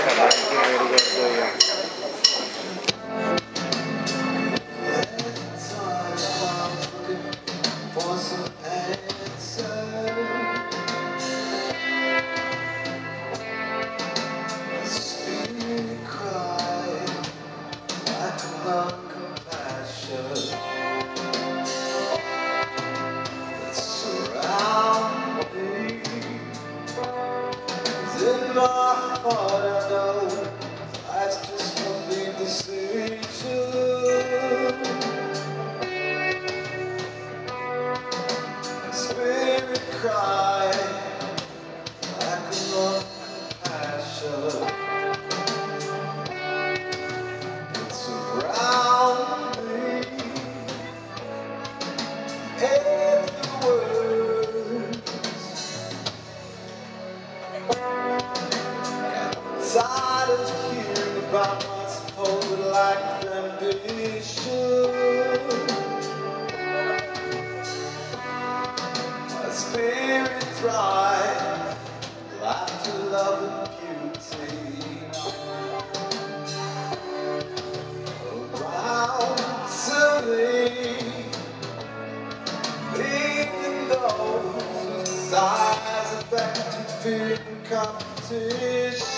For some answer, spirit crying like a long compassion. It surrounds me. In my heart I know that's just one big decision. Spirit crying like a long compassion. It's around me. Every word. Tired of hearing about my supposed lack of ambition. My spirit thrives, laughter, love, and beauty. Around to me, even those whose eyes are back to fear and competition.